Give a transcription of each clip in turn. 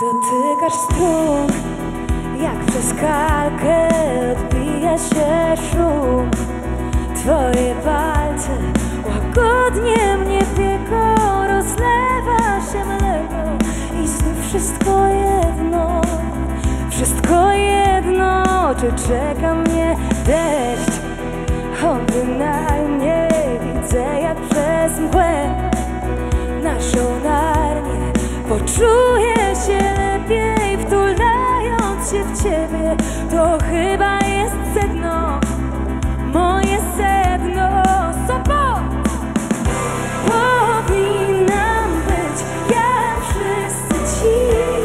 Dotykasz strun, jak przez kalkę odbija się szum. Twoje palce łagodnie mnie pieką, rozlewa się mleko i znów wszystko jedno, czy czeka mnie deszcz. On bynajmniej widzę jak przez mgłę naszą narnię. Poczuję się lepiej, wtulając się w ciebie. To chyba jest sedno, moje sedno. Powinnam być jak wszyscy ci,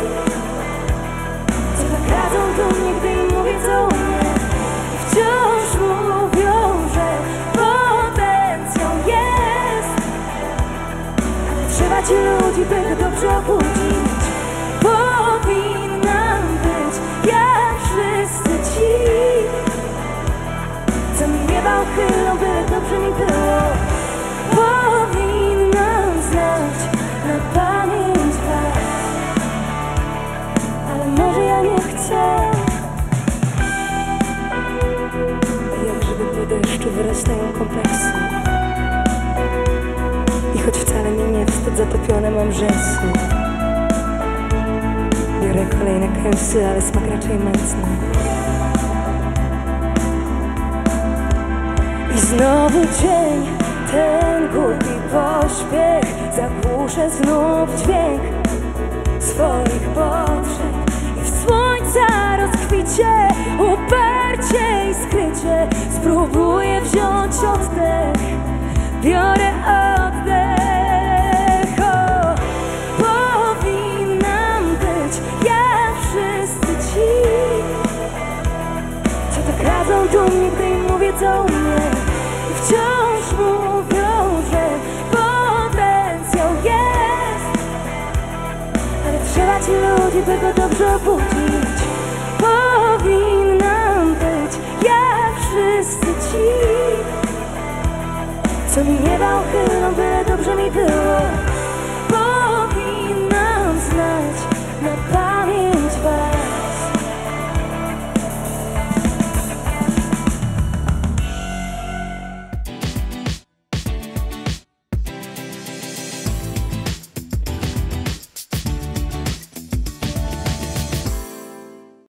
co tak radzą do mnie, gdy im mówię co u mnie. Wciąż mówią, że potencjał jest, ale trzeba ci ludzi, by go dobrze obudzić. Powinnam być jak wszyscy ci, co mi nieba uchylą, by dobrze mi było. Powinnam znać na pamięć was, ale może ja nie chcę. Jak grzyby po deszczu wyrastają kompleksy, i choć wcale mnie nie wstyd, zatopione mam rzęsy. Biorę kolejne kęsy, ale smak raczej mętny. I znowu dzień, ten głupi pośpiech, zagłuszę znów dźwięk swoich potrzeb. I w słońca rozkwicie, uparcie i skrycie spróbuję wziąć oddech. Biorę oddech. Powinnam być jak wszyscy ci, co tak radzą do mnie, gdy im mówię co u mnie. I wciąż mówią, że potencjał jest, ale trzeba ci ludzi, by go dobrze obudzić. Powinnam być jak wszyscy ci, co mi nieba uchylą, byle dobrze mi było.